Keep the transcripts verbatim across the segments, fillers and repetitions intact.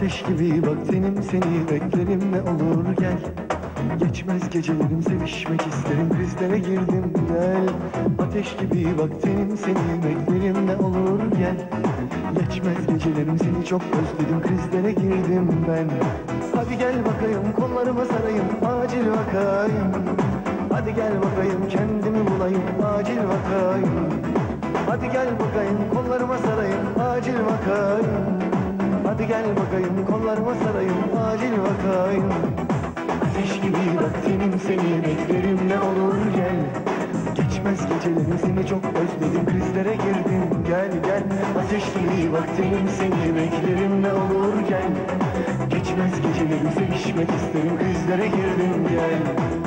Ateş gibi bak tenim, seni beklerim, ne olur gel. Geçmez gecelerim, sevişmek isterim, krizlere girdim gel. Ateş gibi bak tenim, seni beklerim, ne olur gel. Geçmez gecelerim, seni çok özledim, krizlere girdim ben. Hadi gel bakayım, kollarıma sarayım, acil vakayım. Hadi gel bakayım, kendimi bulayım, acil vakayım. Hadi gel bakayım, kollarıma sarayım, acil vakayım. Hadi gel bakayım, kollarıma sarayım, acil vakayım. Ateş gibi bak tenim, seni beklerim, ne olur gel. Geçmez gecelerim, seni çok özledim, krizlere girdim gel gel. Ateş gibi bak tenim, seni beklerim, ne olur gel. Geçmez gecelerim, sevişmek isterim, krizlere girdim gel.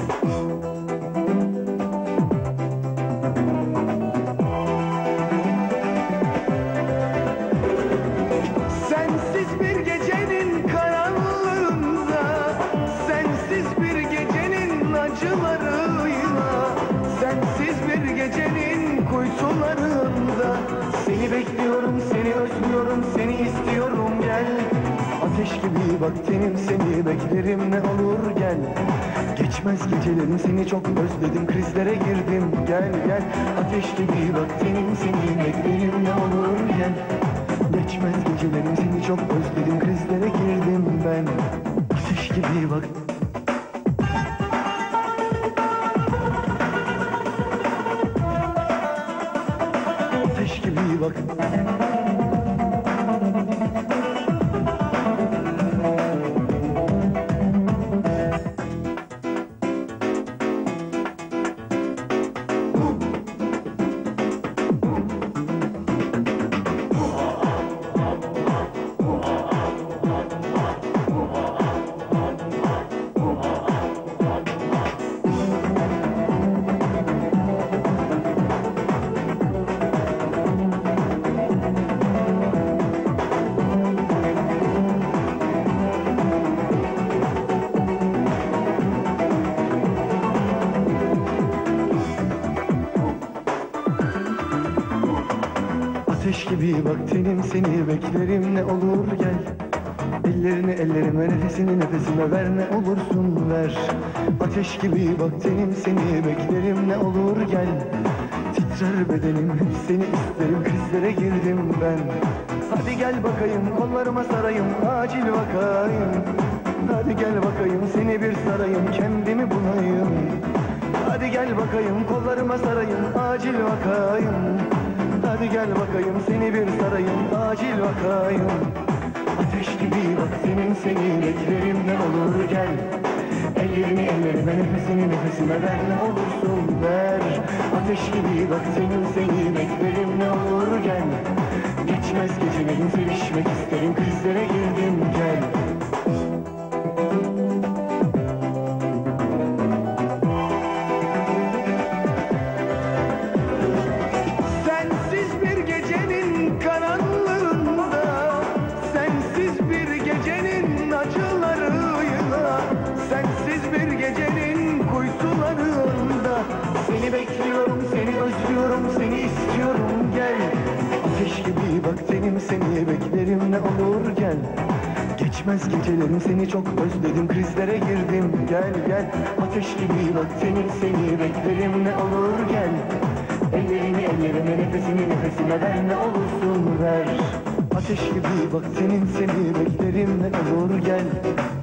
Sensiz bir gecenin karanlığında, sensiz bir gecenin acılarıyla, sensiz bir gecenin kuytularında, seni bekliyorum, seni özlüyorum, seni istiyorum gel. Ateş gibi bak tenim, seni beklerim, ne olur gel. Geçmez gecelerim, seni çok özledim, krizlere girdim gel gel. Ateş gibi bak tenim, seni beklerim, ne olur gel. Geçmez gecelerim, seni çok özledim, krizlere girdim ben. Ateş gibi bak. Ateş gibi bak. Ateş gibi bak tenim, seni beklerim, ne olur gel. Ellerini ellerime, nefesini nefesime ver, ne olursun ver. Ateş gibi bak tenim, seni beklerim, ne olur gel. Titrer bedenim, hep seni isterim, krizlere girdim ben. Hadi gel bakayım, kollarıma sarayım, acil vakayım. Hadi gel bakayım, seni bir sarayım, kendimi bulayım. Hadi gel bakayım, kollarıma sarayım, acil vakayım. Hadi gel bakayım, seni bir sarayım, acil vakayım. Ateş gibi bak senin, seni beklerim, ne olur gel. Ellerini ellerime, nefesini nefesime ver, ne olursun ver. Ateş gibi bak senin, seni beklerim, ne olur gel. Geçmez gecelerim, sevişmek isterim, krizlere girdim gel. Sensiz bir gecenin karanlığında, sensiz bir gecenin acılarıyla, sensiz bir gecenin kuytularında, seni bekliyorum, seni özlüyorum, seni istiyorum gel. Ateş gibi bak tenim, seni beklerim, ne olur gel. Geçmez gecelerim, seni çok özledim, krizlere girdim gel gel. Ateş gibi bak tenim, seni beklerim, ne olur gel. Ellerini ellerime, nefesini nefesime ver, ne olursun ver. Ateş gibi bak tenim, seni beklerim, ne olur gel.